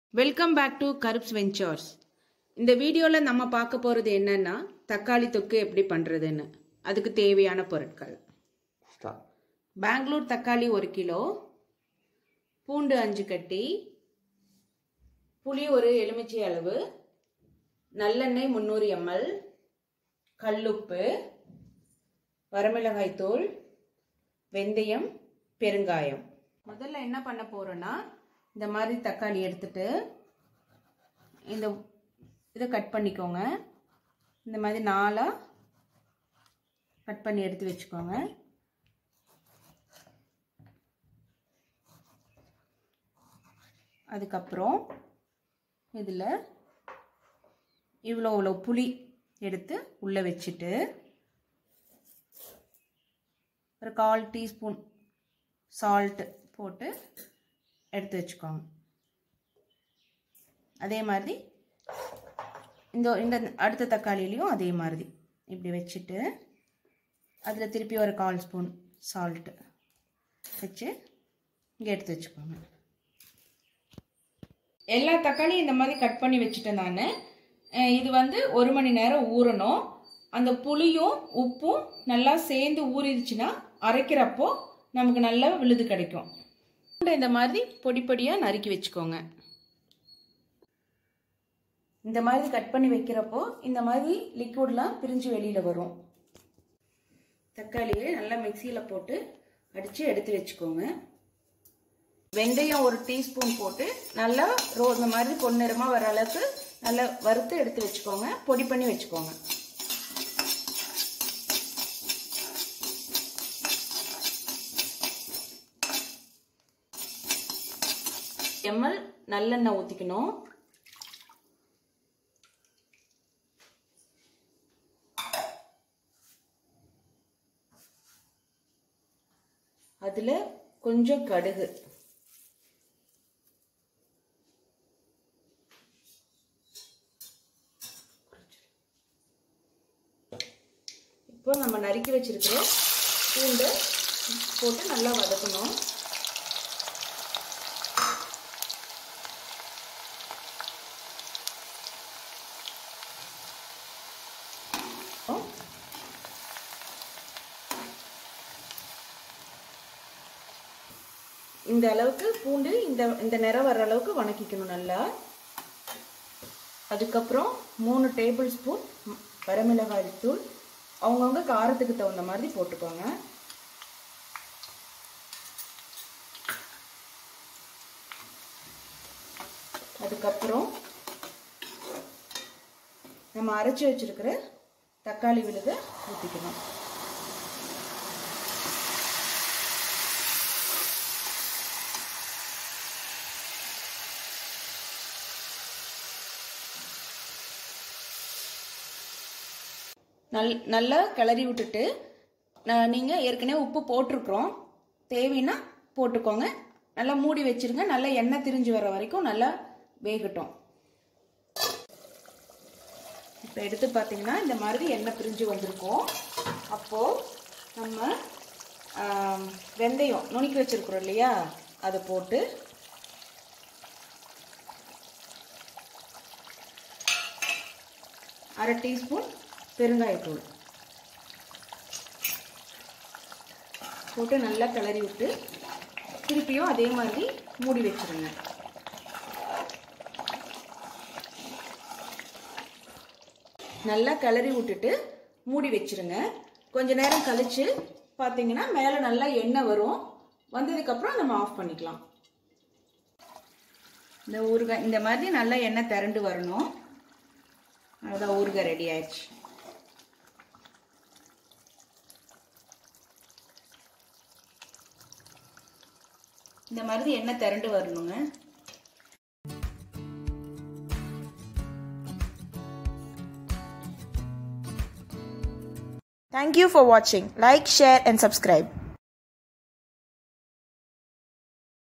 Welcome back to கருப்ஸ் ventures. இந்த வீடியோவில் நம்ம பார்க்க போகிறது என்னன்னா தக்காளி தொக்கு எப்படி பண்ணுறதுன்னு. அதுக்கு தேவையான பொருட்கள்: பெங்களூர் தக்காளி 1 கிலோ, பூண்டு 5 கட்டி, புளி 1 எலுமிச்சை அளவு, நல்லெண்ணெய் 300 ml, கல்லுப்பு, வரமிளகாய் தூள், வெந்தயம், பெருங்காயம். முதல்ல என்ன பண்ண போறோம்னா, இந்த மாதிரி தக்காளி எடுத்துட்டு இதை கட் பண்ணிக்கோங்க. இந்த மாதிரி 4 கட் பண்ணி எடுத்து வச்சுக்கோங்க. அதுக்கப்புறம் இதில் இவ்வளோ புளி எடுத்து உள்ளே வச்சுட்டு ஒரு 1/4 டீஸ்பூன் சால்ட் போட்டு எடுத்து வச்சுக்கோங்க. அதே மாதிரி இந்த அடுத்த தக்காளிலையும் அதே மாதிரி இப்படி வச்சுட்டு அதில் திருப்பி ஒரு 1/4 ஸ்பூன் சால்ட்டு வச்சு இங்கே எடுத்து வச்சுக்கோங்க. எல்லா தக்காளியும் இந்த மாதிரி கட் பண்ணி வச்சுட்டேன் நான். இது 1 மணி நேரம் ஊறணும். அந்த புளியும் உப்பும் நல்லா சேர்ந்து ஊறிடுச்சுன்னா அரைக்கிறப்போ நமக்கு நல்லா விழுது கிடைக்கும். இந்த மாதிரி பொடி பொடியாக நறுக்கி வச்சுக்கோங்க. இந்த மாதிரி கட் பண்ணி வைக்கிறப்போ இந்த மாதிரி லிக்விட்லாம் பிரிஞ்சு வெளியில் வரும். தக்காளியை நல்லா மிக்சியில் போட்டு அடித்து எடுத்து வச்சுக்கோங்க. வெந்தயம் 1 டீஸ்பூன் போட்டு நல்லா இந்த மாதிரி பொன்னிறமாக வர அளவுக்கு நல்லா வறுத்து எடுத்து வச்சுக்கோங்க. பொடி பண்ணி வச்சுக்கோங்க. ml நல்லெண்ணெய் ஊற்றிக்கணும். அதில் கொஞ்சம் கடுகு, இப்போ நம்ம நறுக்கி வச்சிருக்கிற பூண்டை போட்டு நல்லா வதக்கணும். இந்த அளவுக்கு பூண்டு இந்த நிறம் வர அளவுக்கு வதக்கிக்கணும் நல்லா. அதுக்கப்புறம் 3 டேபிள் ஸ்பூன் வரமிளகாய் தூள் அவங்கவுங்க காரத்துக்கு தகுந்த மாதிரி போட்டுக்கோங்க. அதுக்கப்புறம் நம்ம அரைச்சி வச்சிருக்கிற தக்காளி விழுதை ஊற்றிக்கணும். நல்லா கிளறி விட்டுட்டு நீங்கள் ஏற்கனவே உப்பு போட்டிருக்கிறோம், தேவைன்னா போட்டுக்கோங்க. நல்லா மூடி வச்சிருங்க. நல்லா எண்ணெய் திரிஞ்சு வர வரைக்கும் நல்லா வேகட்டும். இப்போ எடுத்து பார்த்தீங்கன்னா இந்த மாதிரி எண்ணெய் பிரிஞ்சு வந்திருக்கும். அப்போது நம்ம வெந்தயம் நுணுக்கி வச்சிருக்கிறோம் இல்லையா, அதை போட்டு அரை டீஸ்பூன் பெருங்காயத்தூள் போட்டு நல்லா கிளறி விட்டு திருப்பியும் அதே மாதிரி மூடி வச்சிருங்க. நல்லா கிளறி விட்டுட்டு மூடி வச்சிருங்க. கொஞ்ச நேரம் கழிச்சு பார்த்தீங்கன்னா மேலே நல்லா எண்ணெய் வரும். வந்ததுக்கப்புறம் நம்ம ஆஃப் பண்ணிக்கலாம். இந்த ஊறுகாய் இந்த மாதிரி நல்லா எண்ணெய் திரண்டு வரணும். அதுதான் ஊறுகாய் ரெடி ஆயிடுச்சு. இந்த மாதிரி எண்ணெய் திரண்டு வரணுங்க. Thank you for watching. Like, share and subscribe.